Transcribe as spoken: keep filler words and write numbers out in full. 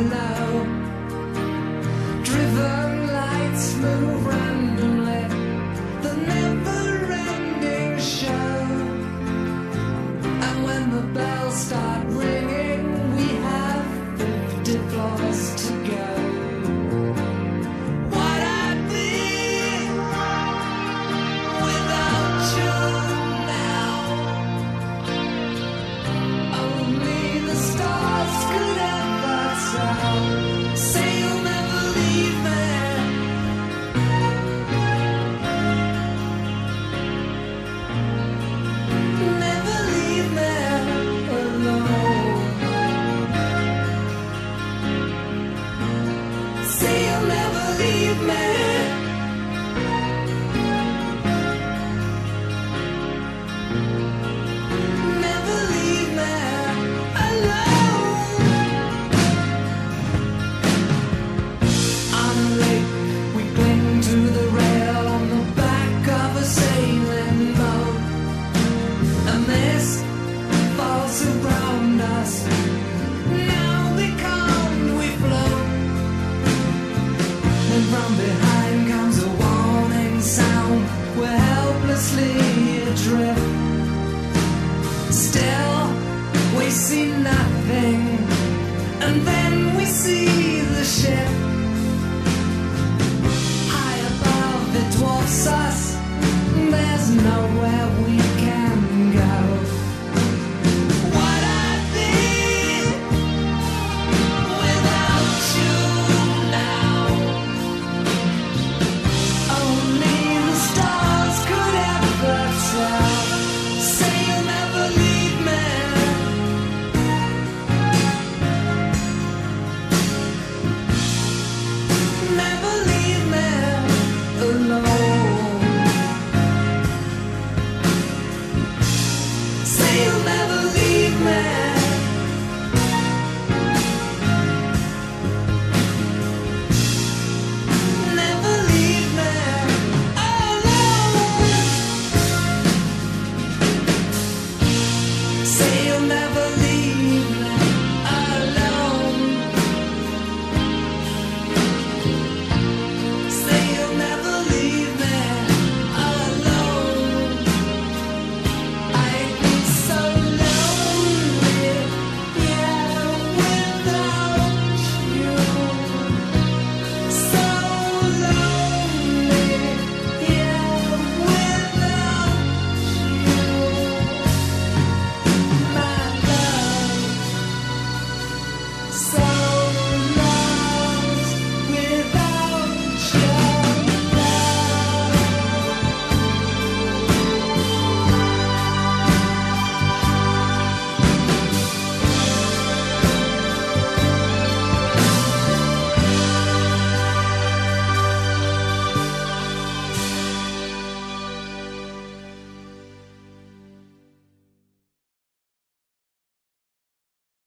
below. Driven lights move randomly, the never-ending show. And when the bells start ringing, we have fifty floors to go. What I'd be without you now, only the stars could ever tell. Say you'll never leave me, never leave me alone. Say you'll never leave me. Never leave me alone. On a lake, we cling to the rail on the back of a sailing boat. A mist falls around us. Now become we float. And from behind comes a warning sound. We're helplessly adrift. Still, we see nothing, and then we see the ship. High above, it dwarfs us. There's nowhere we can go. What I'd be without you now, only the stars could ever tell. Say you'll never leave me, never leave me alone. Say you'll never leave me, never leave me alone. Say you'll never